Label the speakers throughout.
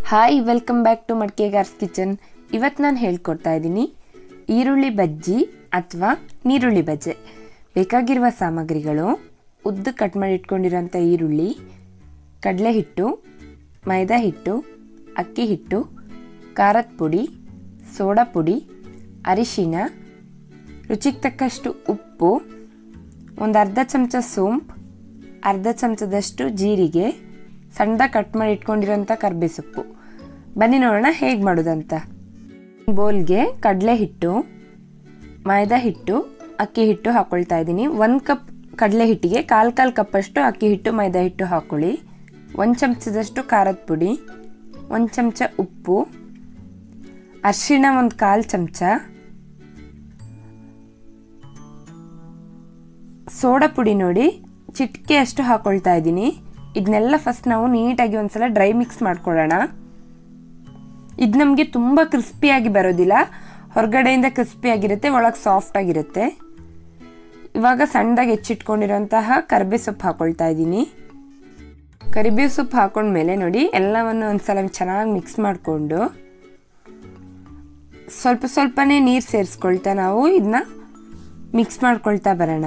Speaker 1: Hi welcome back to ಮಡ್ಕೆಗಾರ್ಸ್ kitchen. ಇವತ್ತು ನಾನು ಹೇಳ್ಕೊಡ್ತಾ ಇದ್ದೀನಿ ಈರುಳ್ಳಿ ಬಜ್ಜಿ ಅಥವಾ ನೀರುಳ್ಳಿ ಬಜ್ಜೆ. ಬೇಕಾಗಿರುವ ಸಾಮಗ್ರಿಗಳು: ಉದ್ದ ಕಟ್ ಮಾಡಿ ಇಟ್ಕೊಂಡಿರೋಂಥ ಈರುಳ್ಳಿ, ಕಡಲೆ ಹಿಟ್ಟು, ಮೈದಾ ಹಿಟ್ಟು, ಅಕ್ಕಿ ಹಿಟ್ಟು, ಖಾರದ ಪುಡಿ, ಸೋಡಾ ಪುಡಿ, ಅರಿಶಿನ, ರುಚಿಗೆ ತಕ್ಕಷ್ಟು ಉಪ್ಪು, ಒಂದು ಅರ್ಧ ಚಮಚ ಸೋಂಪು, ಅರ್ಧ ಚಮಚದಷ್ಟು ಜೀರಿಗೆ, ಸಣ್ಣದಾಗಿ ಕಟ್ ಮಾಡಿ ಇಟ್ಕೊಂಡಿರೋಂಥ ಕರ್ಬೇವು ಸೊಪ್ಪು. ಬನ್ನಿ ನೋಡೋಣ ಹೇಗೆ ಮಾಡೋದಂತ. ಬೌಲ್ಗೆ ಕಡಲೆ ಹಿಟ್ಟು, ಮೈದಾ ಹಿಟ್ಟು, ಅಕ್ಕಿ ಹಿಟ್ಟು ಹಾಕ್ಕೊಳ್ತಾ ಇದ್ದೀನಿ. 1 ಕಪ್ ಕಡಲೆ ಹಿಟ್ಟಿಗೆ ಕಾಲು ಕಪ್ಪಷ್ಟು ಅಕ್ಕಿ ಹಿಟ್ಟು ಮೈದಾ ಹಿಟ್ಟು ಹಾಕ್ಕೊಳ್ಳಿ. 1 ಚಮಚದಷ್ಟು ಖಾರದ ಪುಡಿ, 1 ಚಮಚ ಉಪ್ಪು, ಅರಿಶಿಣ 1/4 ಚಮಚ, ಸೋಡಾ ಪುಡಿ ನೋಡಿ ಚಿಟಿಕೆ ಅಷ್ಟು ಹಾಕ್ಕೊಳ್ತಾ ಇದ್ದೀನಿ. ಇದನ್ನೆಲ್ಲ ಫಸ್ಟ್ ನಾವು ನೀಟಾಗಿ ಒಂದ್ಸಲ ಡ್ರೈ ಮಿಕ್ಸ್ ಮಾಡ್ಕೊಳ್ಳೋಣ. ಇದು ನಮಗೆ ತುಂಬ ಕ್ರಿಸ್ಪಿಯಾಗಿ ಬರೋದಿಲ್ಲ, ಹೊರಗಡೆಯಿಂದ ಕ್ರಿಸ್ಪಿಯಾಗಿರುತ್ತೆ, ಒಳಗೆ ಸಾಫ್ಟ್ ಆಗಿರುತ್ತೆ. ಇವಾಗ ಸಣ್ಣದಾಗಿ ಹೆಚ್ಚಿಟ್ಕೊಂಡಿರೋಂತಹ ಕರಿಬೇವು ಸೊಪ್ಪು ಹಾಕ್ಕೊಳ್ತಾ ಇದ್ದೀನಿ. ಕರಿಬೇವು ಸೊಪ್ಪು ಹಾಕೊಂಡ್ಮೇಲೆ ನೋಡಿ ಎಲ್ಲವನ್ನು ಒಂದ್ಸಲ ಚೆನ್ನಾಗಿ ಮಿಕ್ಸ್ ಮಾಡಿಕೊಂಡು ಸ್ವಲ್ಪನೇ ನೀರು ಸೇರಿಸ್ಕೊಳ್ತಾ ನಾವು ಇದನ್ನ ಮಿಕ್ಸ್ ಮಾಡ್ಕೊಳ್ತಾ ಬರೋಣ.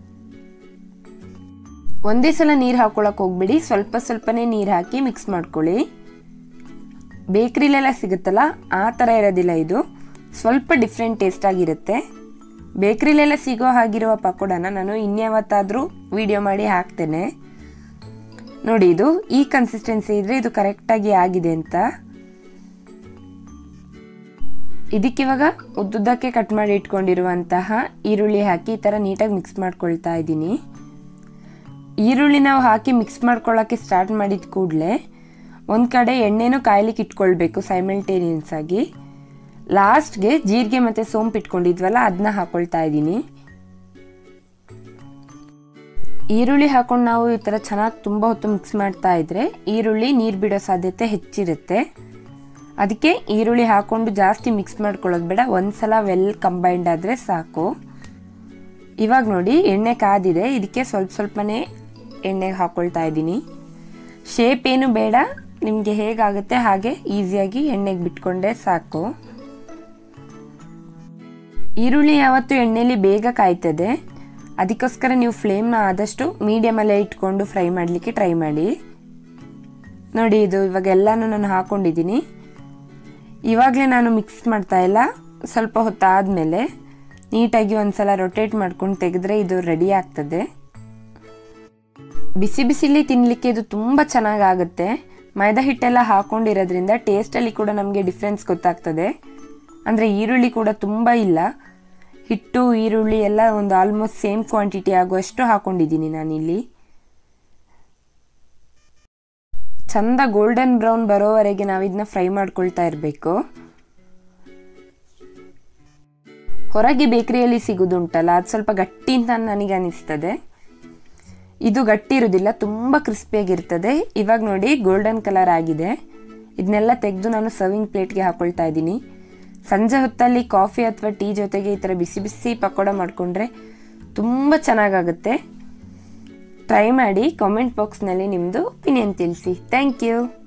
Speaker 1: ಒಂದೇ ಸಲ ನೀರು ಹಾಕ್ಕೊಳಕ್ಕೆ ಹೋಗ್ಬಿಡಿ, ಸ್ವಲ್ಪನೇ ನೀರು ಹಾಕಿ ಮಿಕ್ಸ್ ಮಾಡ್ಕೊಳ್ಳಿ. ಬೇಕ್ರಿಲೆಲ್ಲ ಸಿಗುತ್ತಲ್ಲ ಆ ಥರ ಇರೋದಿಲ್ಲ, ಇದು ಸ್ವಲ್ಪ ಡಿಫ್ರೆಂಟ್ ಟೇಸ್ಟ್ ಆಗಿರುತ್ತೆ. ಬೇಕ್ರಿಲೆಲ್ಲ ಸಿಗೋ ಹಾಗಿರುವ ಪಕೋಡನ ನಾನು ಇನ್ಯಾವತ್ತಾದರೂ ವಿಡಿಯೋ ಮಾಡಿ ಹಾಕ್ತೇನೆ ನೋಡಿ. ಇದು ಈ ಕನ್ಸಿಸ್ಟೆನ್ಸಿ ಇದ್ರೆ ಇದು ಕರೆಕ್ಟಾಗಿ ಆಗಿದೆ ಅಂತ. ಇದಕ್ಕಿವಾಗ ಉದ್ದುದ್ದಕ್ಕೆ ಕಟ್ ಮಾಡಿ ಇಟ್ಕೊಂಡಿರುವಂತಹ ಈರುಳ್ಳಿ ಹಾಕಿ ಈ ಥರ ನೀಟಾಗಿ ಮಿಕ್ಸ್ ಮಾಡ್ಕೊಳ್ತಾ ಇದ್ದೀನಿ. ಈರುಳ್ಳಿ ನಾವು ಹಾಕಿ ಮಿಕ್ಸ್ ಮಾಡ್ಕೊಳ್ಳೋಕ್ಕೆ ಸ್ಟಾರ್ಟ್ ಮಾಡಿದ ಕೂಡಲೇ ಒಂದು ಕಡೆ ಎಣ್ಣೆನೂ ಕಾಯ್ಲಿಕ್ಕೆ ಇಟ್ಕೊಳ್ಬೇಕು ಸೈಮಲ್ಟೇನಿಯಸ್ ಆಗಿ. ಲಾಸ್ಟ್ಗೆ ಜೀರಿಗೆ ಮತ್ತು ಸೋಂಪು ಇಟ್ಕೊಂಡಿದ್ವಲ್ಲ ಅದನ್ನ ಹಾಕ್ಕೊಳ್ತಾ ಇದ್ದೀನಿ. ಈರುಳ್ಳಿ ಹಾಕೊಂಡು ನಾವು ಈ ಥರ ಚೆನ್ನಾಗಿ ತುಂಬ ಹೊತ್ತು ಮಿಕ್ಸ್ ಮಾಡ್ತಾ ಇದ್ರೆ ಈರುಳ್ಳಿ ನೀರು ಬಿಡೋ ಸಾಧ್ಯತೆ ಹೆಚ್ಚಿರುತ್ತೆ. ಅದಕ್ಕೆ ಈರುಳ್ಳಿ ಹಾಕ್ಕೊಂಡು ಜಾಸ್ತಿ ಮಿಕ್ಸ್ ಮಾಡ್ಕೊಳ್ಳೋದು ಬೇಡ, ಒಂದ್ಸಲ ವೆಲ್ ಕಂಬೈಂಡ್ ಆದರೆ ಸಾಕು. ಇವಾಗ ನೋಡಿ ಎಣ್ಣೆ ಕಾದಿದೆ, ಇದಕ್ಕೆ ಸ್ವಲ್ಪನೇ ಎಣ್ಣೆಗೆ ಹಾಕ್ಕೊಳ್ತಾ ಇದ್ದೀನಿ. ಶೇಪ್ ಏನು ಬೇಡ, ನಿಮಗೆ ಹೇಗಾಗುತ್ತೆ ಹಾಗೆ ಈಸಿಯಾಗಿ ಎಣ್ಣೆಗೆ ಬಿಟ್ಕೊಂಡ್ರೆ ಸಾಕು. ಈರುಳ್ಳಿ ಯಾವತ್ತೂ ಎಣ್ಣೆಯಲ್ಲಿ ಬೇಗ ಕಾಯ್ತದೆ, ಅದಕ್ಕೋಸ್ಕರ ನೀವು ಫ್ಲೇಮ್ನ ಆದಷ್ಟು ಮೀಡಿಯಮಲ್ಲೇ ಇಟ್ಕೊಂಡು ಫ್ರೈ ಮಾಡಲಿಕ್ಕೆ ಟ್ರೈ ಮಾಡಿ. ನೋಡಿ ಇದು ಇವಾಗ ಎಲ್ಲನೂ ನಾನು ಹಾಕ್ಕೊಂಡಿದ್ದೀನಿ. ಇವಾಗಲೇ ನಾನು ಮಿಕ್ಸ್ ಮಾಡ್ತಾ ಇಲ್ಲ, ಸ್ವಲ್ಪ ಹೊತ್ತಾದಮೇಲೆ ನೀಟಾಗಿ ಒಂದ್ಸಲ ರೊಟೇಟ್ ಮಾಡ್ಕೊಂಡು ತೆಗೆದ್ರೆ ಇದು ರೆಡಿ ಆಗ್ತದೆ. ಬಿಸಿಲಿ ತಿನ್ನಲಿಕ್ಕೆ ಇದು ತುಂಬ ಚೆನ್ನಾಗಾಗುತ್ತೆ. ಮೈದಾ ಹಿಟ್ಟೆಲ್ಲ ಹಾಕೊಂಡಿರೋದ್ರಿಂದ ಟೇಸ್ಟಲ್ಲಿ ಕೂಡ ನಮಗೆ ಡಿಫ್ರೆನ್ಸ್ ಗೊತ್ತಾಗ್ತದೆ. ಅಂದರೆ ಈರುಳ್ಳಿ ಕೂಡ ತುಂಬ ಇಲ್ಲ, ಹಿಟ್ಟು ಈರುಳ್ಳಿ ಎಲ್ಲ ಒಂದು ಆಲ್ಮೋಸ್ಟ್ ಸೇಮ್ ಕ್ವಾಂಟಿಟಿ ಆಗುವಷ್ಟು ಹಾಕೊಂಡಿದ್ದೀನಿ ನಾನಿಲ್ಲಿ. ಚಂದ ಗೋಲ್ಡನ್ ಬ್ರೌನ್ ಬರೋವರೆಗೆ ನಾವು ಇದನ್ನ ಫ್ರೈ ಮಾಡ್ಕೊಳ್ತಾ ಇರಬೇಕು. ಹೊರಗೆ ಬೇಕರಿಯಲ್ಲಿ ಸಿಗೋದುಂಟಲ್ಲ ಅದು ಸ್ವಲ್ಪ ಗಟ್ಟಿ ಅಂತ ನನಗೆ ಅನಿಸ್ತದೆ, ಇದು ಗಟ್ಟಿ ಇರೋದಿಲ್ಲ, ತುಂಬ ಕ್ರಿಸ್ಪಿಯಾಗಿರ್ತದೆ. ಇವಾಗ ನೋಡಿ ಗೋಲ್ಡನ್ ಕಲರ್ ಆಗಿದೆ. ಇದನ್ನೆಲ್ಲ ತೆಗೆದು ನಾನು ಸರ್ವಿಂಗ್ ಪ್ಲೇಟ್ಗೆ ಹಾಕ್ಕೊಳ್ತಾ ಇದ್ದೀನಿ. ಸಂಜೆ ಹೊತ್ತಲ್ಲಿ ಕಾಫಿ ಅಥವಾ ಟೀ ಜೊತೆಗೆ ಈ ಥರ ಬಿಸಿ ಪಕೋಡ ಮಾಡಿಕೊಂಡ್ರೆ ತುಂಬ ಚೆನ್ನಾಗಾಗುತ್ತೆ. ಟ್ರೈ ಮಾಡಿ, ಕಾಮೆಂಟ್ ಬಾಕ್ಸ್ನಲ್ಲಿ ನಿಮ್ಮದು ಒಪಿನಿಯನ್ ತಿಳಿಸಿ. Thank you.